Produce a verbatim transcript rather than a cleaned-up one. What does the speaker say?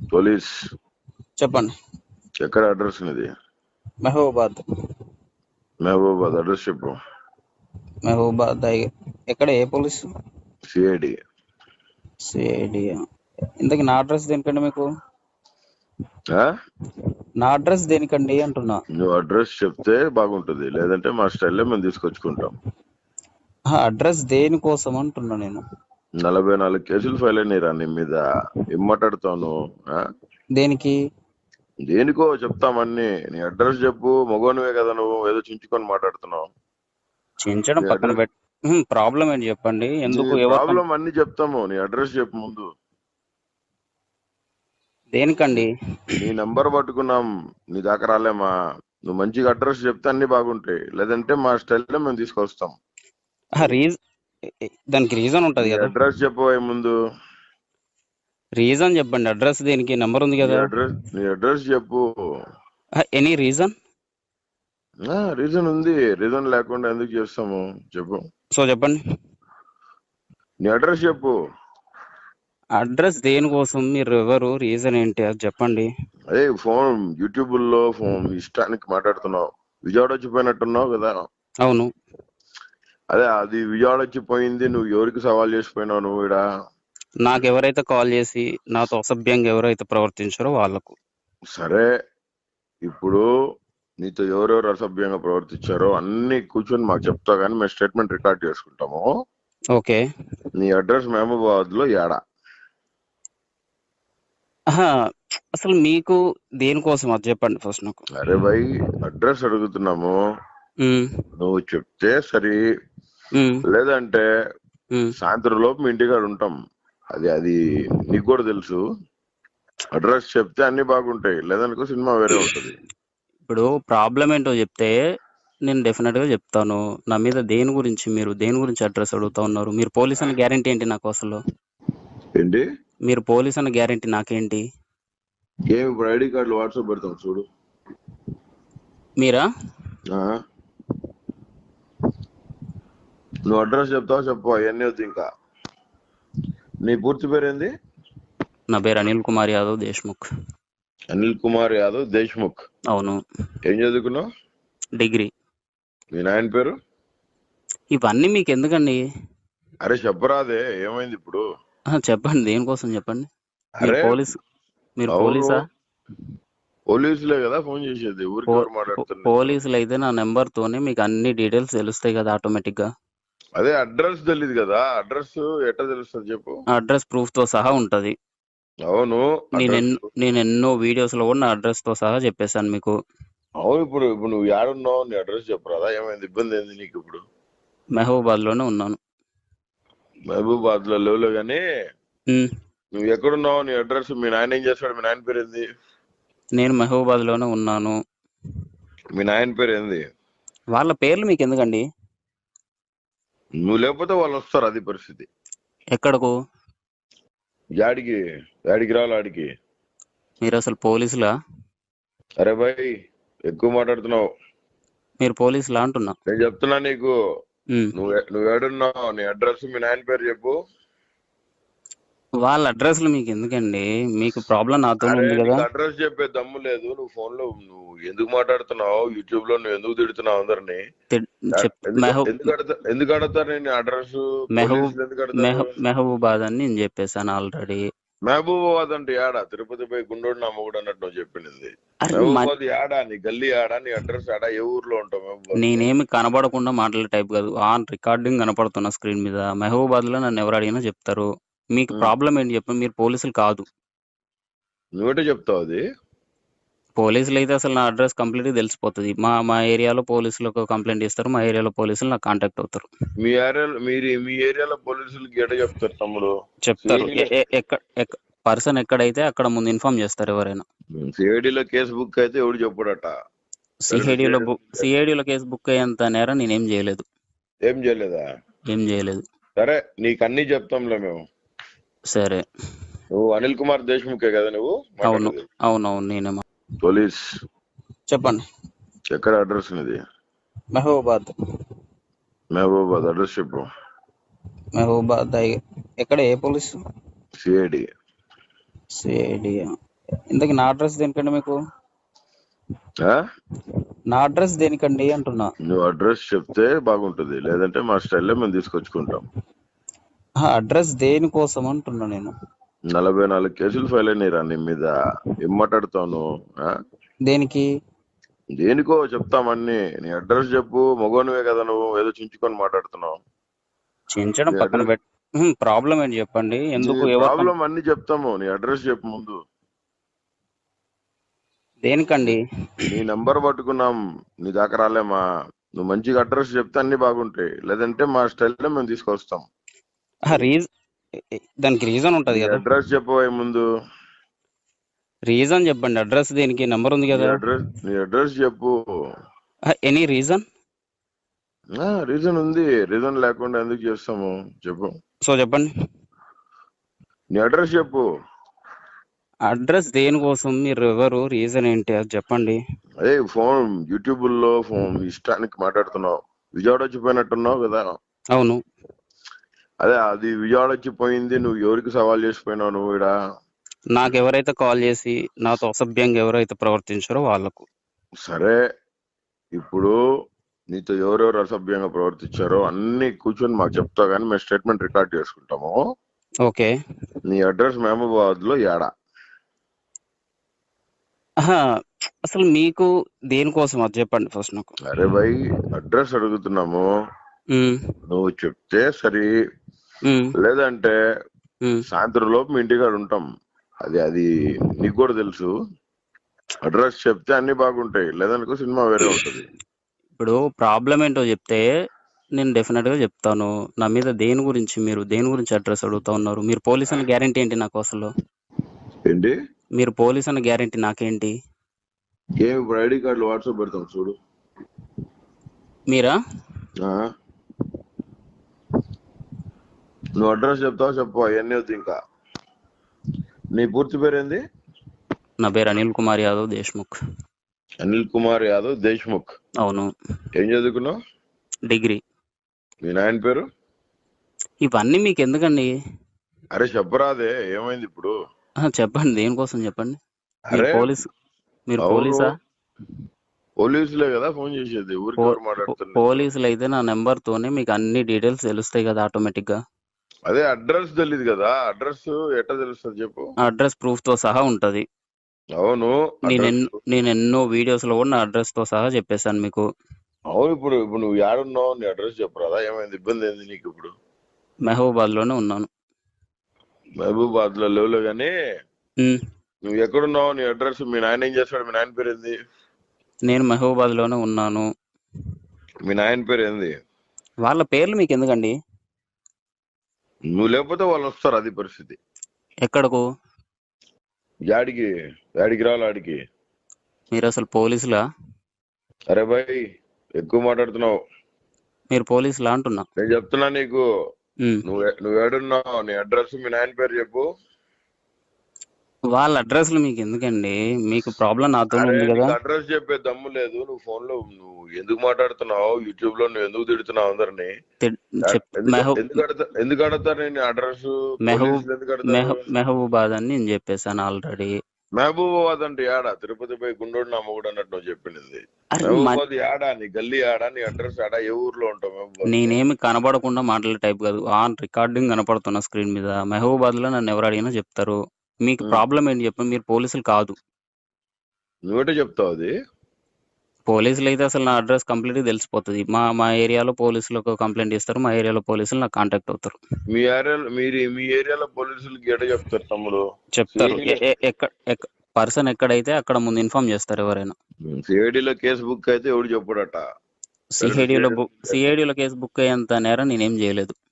Police చెప్పండి. ఎక్కడ address ఇది? మహబూబాద్. మహబూబాద్ అడ్రస్ చెప్పు. మహబూబాద్ ఎక్కడ? ఏ పోలీసు? సిఐడి. సిఐడి. ఇంతకీ నా అడ్రస్ దేనికండి మీకు? ఆ? నా అడ్రస్ దేనికండి అంటున్నా. నువ్వు అడ్రస్ చెప్తే బాగుంటుంది, లేదంటే మా స్టైల్లో మేము తీసుకొచ్చుకుంటాం. అడ్రస్ దేనికోసం అంటున్నా నేను. నలభై నాలుగు కేసులు ఫైల్ అయినాయి రా నీ మీద. ఏం మాట్లాడుతాను? దేనికి? దేనికో చెప్తామన్నీ. నీ అడ్రస్ చెప్పు. మగోనివే కదా నువ్వు, ఏదో చించుకొని మాట్లాడుతున్నావు. చించడం పక్కన పెట్. ప్రాబ్లం ఏంటి చెప్పండి. ఎందుకు? ప్రాబ్లం అన్ని చెప్తాము. నీ అడ్రస్ చెప్పు ముందు. దేనికండి? నీ నంబర్ పట్టుకున్నాం, నీ దాకా రాలేమా? నువ్వు మంచిగా అడ్రస్ చెప్తే అన్ని బాగుంటాయి, లేదంటే మా స్టైల్లో మేము తీసుకొస్తాం. దానికి రీజన్ ఉంటది కదా. అడ్రస్ చెప్పు ముందు. రీజన్ చెప్పండి. అడ్రస్ దేనికి? నంబర్ ఉంది కదా. నీ అడ్రస్ చెప్పు. Any reason? రీజన్ ఉంది. రీజన్ లేకుండా ఎందుకు చేస్తాము చెప్పు. సో చెప్పండి. నీ అడ్రస్ చెప్పు. అడ్రస్ దేనికోసం? మీరు ఎవరు? రీజన్ ఏంటి? అది చెప్పండి. అదే ఫోన్ యూట్యూబ్ లో ఫోన్ ఇష్టానికి మాట్లాడుతున్నావు. విజయవాడ వచ్చిపోయినట్టున్నావు కదా. అవును. అదే అది విజయవాడ వచ్చిపోయింది. నువ్వు ఎవరికి సవాల్ చేసిపోయినావు నువ్వు? ఇడా నాకు ఎవరైతే కాల్ చేసి నాతో అసభ్యంగా ఎవరైతే ప్రవర్తించారో వాళ్ళకు. సరే, ఇప్పుడు నీతో ఎవరెవరు అసభ్యంగా ప్రవర్తించారో అన్ని కూర్చొని మాకు చెప్తావు, కానీ మేము స్టేట్మెంట్ రికార్డ్ చేసుకుంటాము. ఓకే. నీ అడ్రస్ మహబూబాబాద్ లో ఏడా? అసలు మీకు దేనికోసం అది చెప్పండి ఫస్ట్ నాకు. అరే భయ్, అడ్రస్ అడుగుతున్నాము, నువ్వు చెప్తే సరే. లేదంటే సాయంత్రం లోపు మీ ఇంటికాడ ఉంటాం. అది అది నీకు కూడా తెలుసు. అడ్రస్ చెప్తే అన్ని బాగుంటాయి, లేదనుకో సినిమా వేరే ఉంటది. ఇప్పుడు ప్రాబ్లం ఏంటో చెప్తే నేను డెఫినెట్ గా చెప్తాను. నా మీద దేని గురించి మీరు దేని గురించి అడ్రస్ అడుగుతా ఉన్నారు? మీరు పోలీస్ అన్న గ్యారంటీ ఏంటి నాకు? అసలు ఏంటి మీరు పోలీస్ అన్న గ్యారంటీ నాకేంటి? ఏమి ఇప్పుడు ఐడి కార్డులు వాట్సాప్ పెడతాం చూడు. మీరా? నువ్వు అడ్రస్ చెప్తావు చెప్పు, అవన్నీ వద్దు. ఇంకా నీ పూర్తి పేరు ఏంది? నా పేరు అనిల్ కుమార్ యాదవ్ దేశ్ముఖ్. అనిల్ కుమార్ యాదవ్ దేశ్ముఖ్. అవును. ఏం చదువుకున్నావు? డిగ్రీ. మీ నాయన పేరు? ఇవన్నీ మీకు ఎందుకండి? అరే చెప్పరాదే, ఏమైంది ఇప్పుడు? చెప్పండి. దేనికోసం చెప్పండి. పోలీస్ మీరు పోలీసా? పోలీసులే కదా ఫోన్ చేసేది. ఊరికి మాట్లాడుతున్నారు. పోలీసులు అయితే నా నెంబర్ తోనే మీకు అన్ని డీటెయిల్స్ తెలుస్తాయి కదా ఆటోమేటిక్ గా. అదే అడ్రస్ తెలియదు కదా. అడ్రస్ ఎట్లా తెలుస్తుంది చెప్పు. అడ్రస్ ప్రూఫ్ తో సహా ఉంటది. అవును. నేను ఎన్నో వీడియోస్ లో కూడా నా అడ్రస్ తో సహా చెప్పేశాను మీకు. అవును. ఇప్పుడు ఇప్పుడు నువ్వు ఏడున్నావు? నీ అడ్రస్ చెప్పరాదా? ఏమైంది? ఇబ్బంది ఏంది నీకు? ఇప్పుడు మహబూబాద్ లోనే ఉన్నాను. మహబూబాద్ లో లేవులే గానీ నువ్వు ఎక్కడున్నావు? నీ అడ్రస్. మీ నాయన ఏం చేస్తాడు? మీ నాయన పేరు ఏంది? నేను మహబూబాద్ లోనే ఉన్నాను. మీ నాయన పేరు ఏంది? వాళ్ళ పేర్లు మీకు ఎందుకండి? నువ్వు లేకపోతే వాళ్ళు వస్తారు. అది పరిస్థితి. ఎక్కడకు? యాడికి? యాడికి రావాలి? ఆడికి. మీరు అసలు పోలీసులా? అరే భాయ్, ఎక్కువ మాట్లాడుతున్నావు. మీరు పోలీసులా అంటున్నా. నేను చెప్తున్నా నీకు. నువ్వు నువ్వు ఏడున్నావు? నీ అడ్రస్, మీ నాయన పేరు చెప్పు. వాళ్ళ అడ్రస్లు మీకు ఎందుకండి? మీకు ప్రాబ్లం నాతో ఉంది కదా. అడ్రస్ చెప్పే దమ్ము లేదు. నువ్వు ఫోన్ లో నువ్వు ఎందుకు మాట్లాడుతున్నావు? యూట్యూబ్ లో నువ్వు ఎందుకు తిడుతున్నావు అందరిని? ఎందుకు అడుగుతారు నేను అడ్రస్? మహబూబాద్ అని నేను చెప్పేసాను ఆల్రెడీ. మహబూబాబాద్ అంటే యాడా? తిరుపతి పోయి గుండోడు నా మొగుడు అన్నట్టు నువ్వు చెప్పింది. మహబూబాబాద్ యాడా? నీ గల్లీ యాడా? నీ అడ్రస్ యాడా? ఏ ఊర్లో ఉంటావు? నేనేమి కనబడకుండా మాట్లాడే టైప్ కాదు. ఆన్ రికార్డింగ్ కనపడుతున్న స్క్రీన్ మీద. మహబూబాద్ లో నన్ను ఎవరు అడిగినా చెప్తారు. మీకు ప్రాబ్లం ఏంటి చెప్పండి. మీరు పోలీసులు కాదు. నువ్వేటే చెప్తావు అది. పోలీసులు అయితే అసలు నా అడ్రస్ కంప్లీట్ గా తెలిసిపోతుంది. మా మా ఏరియాలో పోలీసులకు కంప్లైంట్ ఇస్తారు. మా ఏరియాలో పోలీసులు నాకు కాంటాక్ట్ అవుతారు. మీ ఏరియాలో మీరు మీ ఏరియాలో పోలీసులకి ఎట చెప్తారు తమ్ముడు? చెప్తారు. పర్సన్ ఎక్కడైతే అక్కడ ముందు ఇన్ఫార్మ్ చేస్తారు ఎవరైనా. సిఐడిలో కేసు బుక్ అయితే ఎవడు చెప్పడట. సిఐడిలో సిఐడిలో కేసు బుక్ అయ్యేంత నేరం నేనేం చేయలేదు. ఏం చేయలేదా? ఏం చేయలేదు. సరే, నీకు అన్ని చెప్తాంలే మేము. సరే. నువ్వు అనిల్ కుమార్ దేశ్ముఖే కదా నువ్వు? అవును అవునవును నేనే. పోలీస్. చెప్పండి. ఎక్కడ అడ్రస్ ఇది? మహబూబాద్. మహబూబాద్ అడ్రస్ చెప్పు. మహబూబాద్ ఎక్కడ? ఏ పోలీసు? సిఐడి. సిఐడి. ఇంతకీ నా అడ్రస్ దేనికండి మీకు? ఆ? నా అడ్రస్ దేనికండి అంటున్నా. నువ్వు అడ్రస్ చెప్తే బాగుంటుంది, లేదంటే మా స్టైల్లో మేము తీసుకొచ్చుకుంటాం. అడ్రస్ దేనికోసం అంటున్నా నేను. నలభై నాలుగు కేసులు ఫైల్ అయినాయి రా నీ మీద. ఏం మాట్లాడుతాను? దేనికి? దేనికో చెప్తామన్నీ. నీ అడ్రస్ చెప్పు. మగోనివే కదా నువ్వు, ఏదో చించుకొని మాట్లాడుతున్నావు. చించడం నీ పక్కన అడ్రస్ పెట్ ప్రాబ్లం ఏంటి చెప్పండి. నీ ఎందుకు ఎవరు ప్రాబ్లం అన్ని చెప్తాము. నీ అడ్రస్ చెప్పు ముందు. దేనికండి? నీ నంబర్ పట్టుకున్నాం, నీ దాకా రాలేమా? నువ్వు మంచిగా అడ్రస్ చెప్తే అన్ని బాగుంటాయి, లేదంటే మా స్టైల్లో మేము తీసుకొస్తాం. రీజన్ దానికి రీజన్ ఉంటది నీ కదా. అడ్రస్ చెప్పబోయే ముందు రీజన్ చెప్పండి. అడ్రస్ దేనికి? నెంబర్ ఉంది నీ కదా. అడ్రస్ నీ అడ్రస్ చెప్పు. Any reason? రీజన్ ఉంది. రీజన్ లేకుండా ఎందుకు చేస్తాము చెప్పు. సో చెప్పండి. నీ అడ్రస్ చెప్పు. అడ్రస్ దేనికోసం? మీరు ఎవరు? రీజన్ ఏంటి? అది చెప్పండి. అదే ఫోన్ యూట్యూబ్ లో ఫోన్ ఇష్టానికి మాట్లాడుతున్నావు. విజయవాడ వచ్చిపోయినట్టున్నావు కదా. అవును. అదే అది విజయవాడ వచ్చిపోయింది. నువ్వు ఎవరికి సవాల్ చేసిపోయినావు నువ్వు ఇక్కడ? నాకు ఎవరైతే కాల్ చేసి నాతో అసభ్యంగా ఎవరైతే ప్రవర్తించారో వాళ్ళకు. సరే, ఇప్పుడు నీతో ఎవరెవరు అసభ్యంగా ప్రవర్తించారో అన్ని కూర్చొని మాకు చెప్తావు, కానీ మేము స్టేట్మెంట్ రికార్డ్ చేసుకుంటాము. ఓకే. నీ అడ్రస్ మహబూబాబాద్ లో ఏడా? అసలు మీకు దేనికోసం అది చెప్పండి ఫస్ట్ నాకు. అరే భయ్, అడ్రస్ అడుగుతున్నాము, నువ్వు చెప్తే సరే, లేదంటే సాయంత్రం లోపు మీ ఇంటికాడ ఉంటాం. అది అది నీకు కూడా తెలుసు. అడ్రస్ చెప్తే అన్ని బాగుంటాయి, లేదనుకో సినిమా వేరే ఉంటది. ఇప్పుడు ప్రాబ్లం ఏంటో చెప్తే నేను డెఫినెట్ గా చెప్తాను. నా మీద దేని గురించి మీరు దేని గురించి అడ్రస్ అడుగుతా ఉన్నారు? మీరు పోలీస్ అన్న గ్యారంటీ ఏంటి నాకు? అసలు ఏంటి మీరు పోలీస్ అన్న గ్యారంటీ నాకేంటి? ఏమి ఇప్పుడు ఐడి కార్డులు వాట్సాప్ పెడతాం చూడు. మీరా? నువ్వు అడ్రస్ చెప్తావు చెప్పు, అవన్నీ వద్దు. ఇంకా నీ పూర్తి పేరు ఏంది? నా పేరు అనిల్ కుమార్ యాదవ్ దేశ్ముఖ్. అనిల్ కుమార్ యాదవ్ దేశ్ముఖ్. అవును. ఏం చదువుకున్నావు? డిగ్రీ. మీ నాయన పేరు? ఇవన్నీ మీకు ఎందుకండి? అరే చెప్పరాదే, ఏమైంది ఇప్పుడు? చెప్పండి, దేనికోసం చెప్పండి. అరే పోలీస్ మీరు పోలీసా? పోలీసులే కదా ఫోన్ చేసేది, ఊరికి ఎవరు మాట్లాడుతున్నారు? పోలీసులు అయితే నా నెంబర్ తోనే మీకు అన్ని డీటెయిల్స్ తెలుస్తాయి కదా ఆటోమేటిక్ గా. అదే అడ్రస్ తెలియదు కదా. అడ్రస్ ఎట్లా తెలుస్తుంది చెప్పు. అడ్రస్ ప్రూఫ్ తో సహా ఉంటది. అవును. నేను ఎన్నో వీడియోస్ లో కూడా నా అడ్రస్ తో సహా చెప్పేశాను మీకు. అవును. ఇప్పుడు ఇప్పుడు నువ్వు ఏడున్నావు? నీ అడ్రస్ చెప్పరాదా? ఏమైంది? ఇబ్బంది ఏంది నీకు ఇప్పుడు? మహబూబాద్ లోనే ఉన్నాను. మహబూబాద్ లో లేవులే గానీ నువ్వు ఎక్కడున్నావు? నీ అడ్రస్. మీ నాయన ఏం చేస్తాడు? మీ నాయన పేరు ఏంది? నేను మహబూబాద్ లోనే ఉన్నాను. మీ నాయన పేరు ఏంది? వాళ్ళ పేర్లు మీకు ఎందుకండి? నువ్వు లేకపోతే వాళ్ళు వస్తారు, అది పరిస్థితి. ఎక్కడకు? యాడికి యాడికి రావాలి ఆడికి. మీరు అసలు పోలీసులా? అరే భాయ్, ఎక్కువ మాట్లాడుతున్నావు. మీరు పోలీసులా అంటున్నా. నేను చెప్తున్నా నీకు. నువ్వు నువ్వు ఏడున్నావు? నీ అడ్రస్, మీ నాయన పేరు చెప్పు. వాళ్ళ అడ్రస్లు మీకు ఎందుకండి? మీకు ప్రాబ్లం నాతో ఉంది కదా. అడ్రస్ చెప్పే దమ్ము లేదు. నువ్వు ఫోన్ లో నువ్వు ఎందుకు మాట్లాడుతున్నావు? యూట్యూబ్ లో నువ్వు ఎందుకు తిడుతున్నావు అందరిని? ఎందుకు అడుగుతారు నేను అడ్రస్? మహబూబాద్ అని నేను చెప్పేసాను ఆల్రెడీ. మహబూబాబాద్ అంటే యాడా? తిరుపతి పోయి గుండోడు నా మొగుడు అన్నట్టు నువ్వు చెప్పింది. మహబూబాబాద్ యాడా? నీ గల్లీ యాడా? నీ అడ్రస్ యాడా? ఏ ఊర్లో ఉంటావు? నేనేమి కనబడకుండా మాట్లాడే టైప్ కాదు. ఆన్ రికార్డింగ్ కనపడుతున్న స్క్రీన్ మీద. మహబూబాద్ లో నన్ను ఎవరు అడిగినా చెప్తారు. మీకు ప్రాబ్లం ఏంటి చెప్పండి. మీరు పోలీసులు కాదు. నువ్వేటే చెప్తావు అది. పోలీసులు అయితే అసలు నా అడ్రస్ కంప్లీట్ గా తెలిసిపోతుంది. మా మా ఏరియాలో పోలీసులకు కంప్లైంట్ ఇస్తారు. మా ఏరియాలో పోలీసులు నాకు కాంటాక్ట్ అవుతారు. మీ ఏరియాలో మీరు మీ ఏరియాలో పోలీసులకి ఎట చెప్తారు తమ్ముడు? చెప్తారు. పర్సన్ ఎక్కడైతే అక్కడ ముందు ఇన్ఫార్మ్ చేస్తారు ఎవరైనా. సిఐడిలో కేసు బుక్ అయితే ఎవడు చెప్పడట. సిఐడిలో సిఐడిలో కేసు బుక్ అయ్యేంత నేరం నేనేం చేయలేదు.